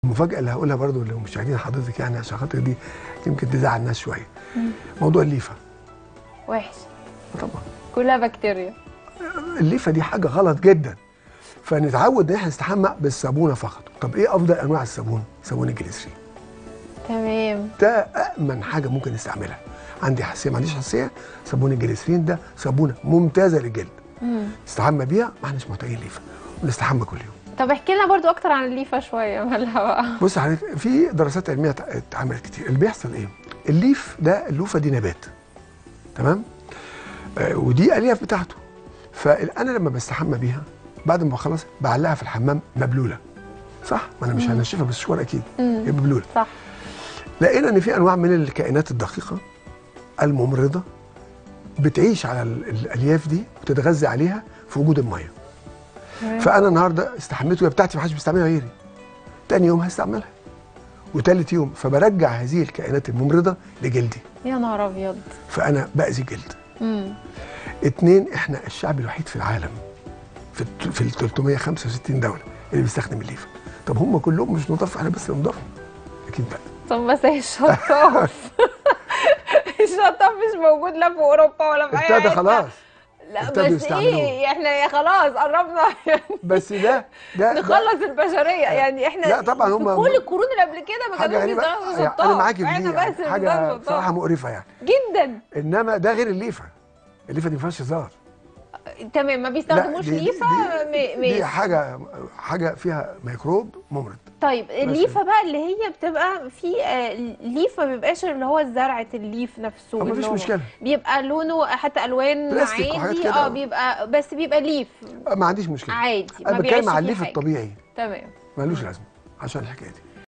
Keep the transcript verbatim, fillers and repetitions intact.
المفاجأة اللي هقولها برضو للمشاهدين حضرتك يعني عشان خاطر دي يمكن تزعل الناس شوية. موضوع الليفة وحش طبعا، كلها بكتيريا. الليفة دي حاجة غلط جدا، فنتعود ان احنا نستحمى بالصابونة فقط. طب ايه افضل انواع الصابون؟ صابون الجليسرين. تمام، ده أأمن حاجة ممكن نستعملها. عندي حساسية ما عنديش حساسية، صابون الجليسرين ده صابونة ممتازة للجلد. امم نستحمى بيها ما احناش محتاجين ليفة، ونستحمى كل يوم. طب احكي لنا برضو اكتر عن الليفه شويه مالها بقى. بص حضرتك، في دراسات علميه اتعملت كتير. اللي بيحصل ايه؟ الليف ده، اللوفه دي نبات، تمام؟ آه ودي الياف بتاعته. فانا لما بستحمى بيها بعد ما بخلص بعلقها في الحمام مبلوله، صح؟ ما انا مش هنشفها بالسشوار اكيد، هي مبلوله. صح. لقينا ان في انواع من الكائنات الدقيقه الممرضه بتعيش على الالياف دي وتتغذى عليها في وجود الميه. فانا النهارده استحميت وهي بتاعتي، ما حدش بيستعملها غيري. تاني يوم هستعملها، وتالت يوم، فبرجع هذه الكائنات الممرضه لجلدي. يا نهار ابيض. فانا باذي جلد. امم اتنين، احنا الشعب الوحيد في العالم في في ال ثلاثمية وخمسة وستين دوله اللي بيستخدم الليفه. طب هم كلهم مش نضاف، احنا بس نضاف؟ اكيد لا. طب بس هي الشطاف الشطاف مش موجود لا في اوروبا ولا في اي حته. ابتدى خلاص. لا بس ايه، احنا خلاص قربنا بس ده ده نخلص ده البشريه يعني. احنا لا طبعا هم في كل القرون اللي قبل كده ما كانوش بيستخدموا شطاف. انا معاكي في احنا دي بس يعني حاجه بصراحه مقرفه يعني جدا. انما ده غير الليفه. الليفه دي ما فيهاش هزار. تمام، ما بيستخدموش ليفه. دي, دي, دي حاجه حاجه فيها ميكروب ممرض. طيب الليفه بقى اللي هي بتبقى في آه ليفه ما بيبقاش اللي هو زرعه الليف نفسه، ما فيش مشكله، بيبقى لونه حتى الوان عادي. اه بيبقى بس بيبقى ليف، ما عنديش مشكله عادي. انا بتكلم على الليف الطبيعي. تمام، ملوش لازمه عشان الحكايه دي.